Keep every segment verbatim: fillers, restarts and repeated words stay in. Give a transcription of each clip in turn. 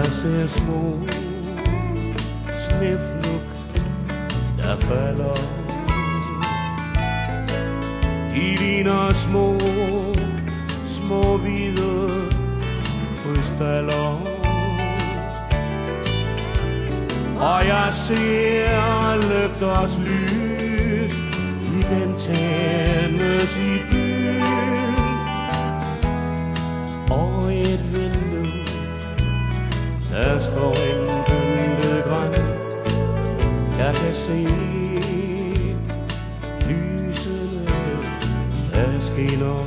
Jeg ser små snefnuk, der falder. De ligner små, små hvide krystaller. Og jeg ser lygters lys igen tændes i byen. Og et vindue, der står en pyntet græn. Jeg kan se lysene, der skinner,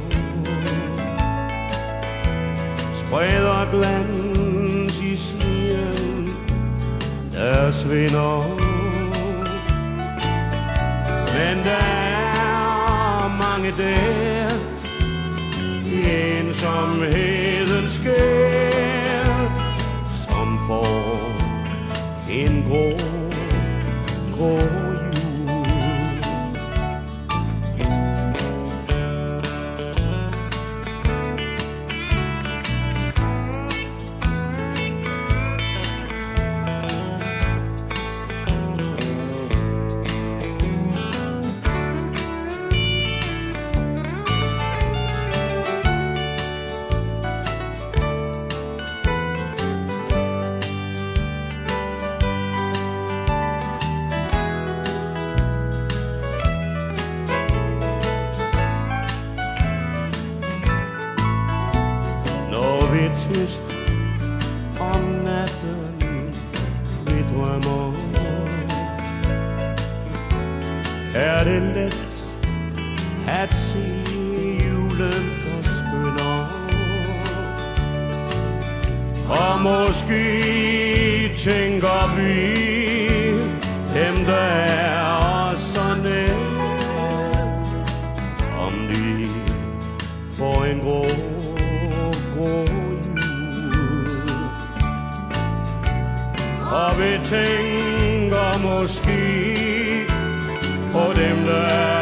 spreder glans i sneen, der svinder. Men der er mange der i ensomhedens skær, som får en grå, grå jul. Vi er tyst om natten, vi drømmer. Er det let at se julen forskynder? Og måske tænker vi, dem der er så nær, om de får en grå, grå. Og vi tænker måske på dem, der